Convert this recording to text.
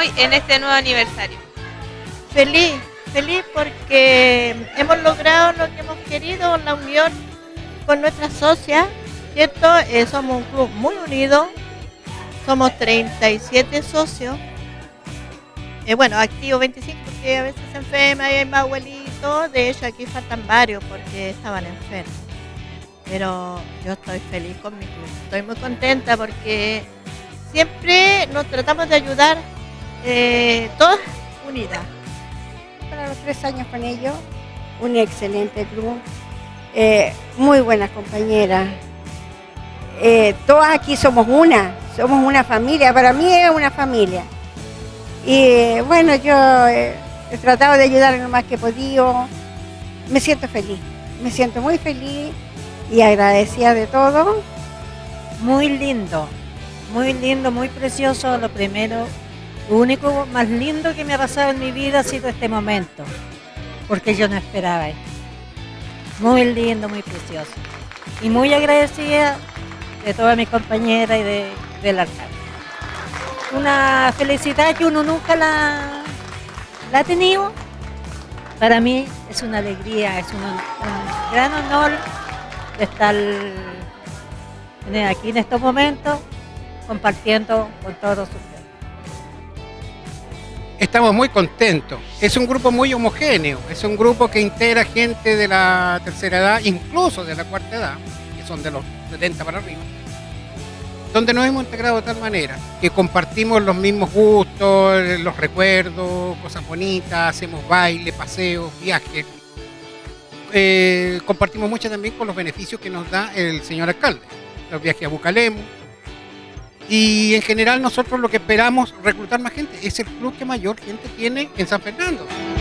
hoy en este nuevo aniversario? Feliz, feliz porque hemos logrado lo que hemos querido, la unión con nuestras socias, ¿cierto? Somos un club muy unido, somos 37 socios, bueno, activos 25 porque a veces se enferma y hay más abuelitos, de hecho aquí faltan varios porque estaban enfermos, pero yo estoy feliz con mi club, estoy muy contenta porque siempre nos tratamos de ayudar todas unidas. Para los 3 años con ellos, un excelente club, muy buenas compañeras. Todas aquí somos una familia, para mí es una familia. Y bueno, yo he tratado de ayudar lo más que he podido, me siento feliz, me siento muy feliz y agradecida de todo. Muy lindo, muy precioso. Lo primero, lo único más lindo que me ha pasado en mi vida ha sido este momento, porque yo no esperaba esto. Muy lindo, muy precioso. Y muy agradecida de todas mis compañeras y del alcalde. Una felicidad que uno nunca la ha tenido. Para mí es una alegría, es un gran honor de estar aquí en estos momentos compartiendo con todos ustedes. Estamos muy contentos. Es un grupo muy homogéneo, es un grupo que integra gente de la tercera edad, incluso de la cuarta edad, que son de los 70 para arriba, donde nos hemos integrado de tal manera que compartimos los mismos gustos, los recuerdos, cosas bonitas, hacemos baile, paseos, viajes. Compartimos mucho también con los beneficios que nos da el señor alcalde, los viajes a Bucalemu. Y en general nosotros lo que esperamos reclutar más gente, es el club que mayor gente tiene en San Fernando.